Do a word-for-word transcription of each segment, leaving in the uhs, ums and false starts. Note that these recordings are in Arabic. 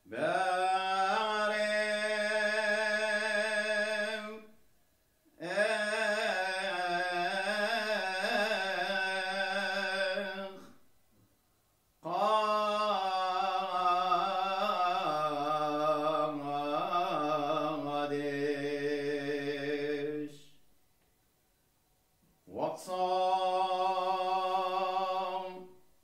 بارم اخ قادش وقصام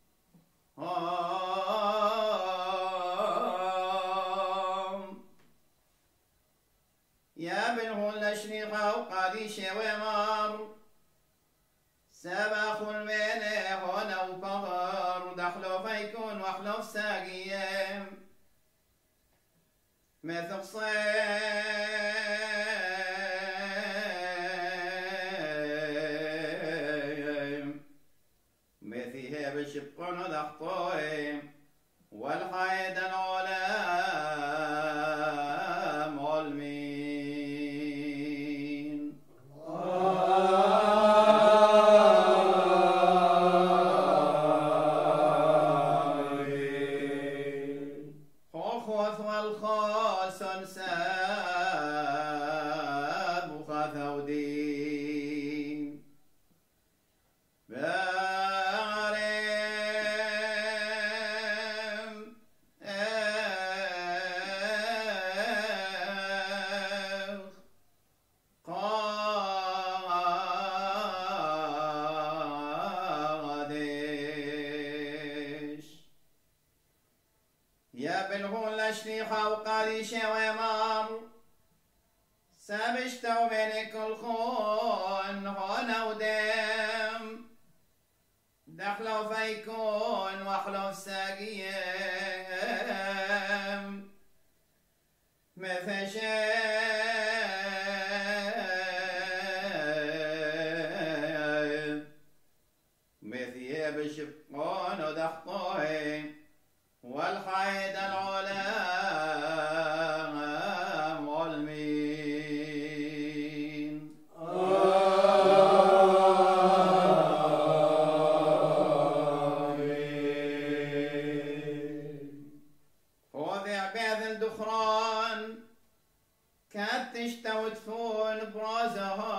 يا بنه الأشرقة وقاديش ومار سبخ المينة هنا وفغر دخلوا فيكون وخلوا ساقيم مثل صيم مثيها بشبقون ضغطوهم والحيد العلام والمين خوخوث والخوس ساب وخاثوا دين بارم اخ قادش يا بنه الأشريخة وقادش ومار سبشتوا بينك الخون هنا ودم دخلوا فيكون واخلوا ساقيم مثل شيء مثيب شفقون ودخطوهم والحيد العلام والمين خذ عبيد الدخران كاتشت وتفون برازها